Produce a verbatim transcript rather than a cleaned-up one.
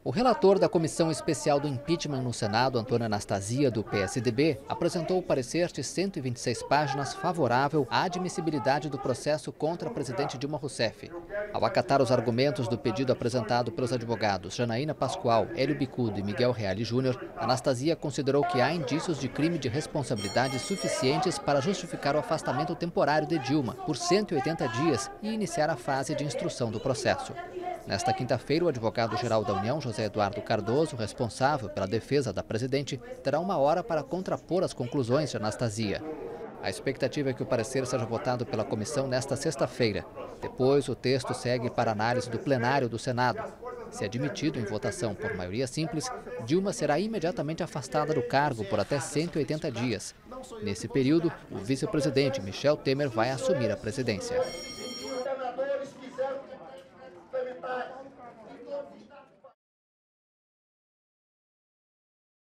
O relator da Comissão Especial do Impeachment no Senado, Antônio Anastasia, do P S D B, apresentou o parecer de cento e vinte e seis páginas favorável à admissibilidade do processo contra a presidente Dilma Rousseff. Ao acatar os argumentos do pedido apresentado pelos advogados Janaína Pascoal, Hélio Bicudo e Miguel Reale Júnior, Anastasia considerou que há indícios de crime de responsabilidade suficientes para justificar o afastamento temporário de Dilma por cento e oitenta dias e iniciar a fase de instrução do processo. Nesta quinta-feira, o advogado-geral da União, José Eduardo Cardoso, responsável pela defesa da presidente, terá uma hora para contrapor as conclusões de Anastasia. A expectativa é que o parecer seja votado pela comissão nesta sexta-feira. Depois, o texto segue para análise do plenário do Senado. Se admitido em votação por maioria simples, Dilma será imediatamente afastada do cargo por até cento e oitenta dias. Nesse período, o vice-presidente Michel Temer vai assumir a presidência.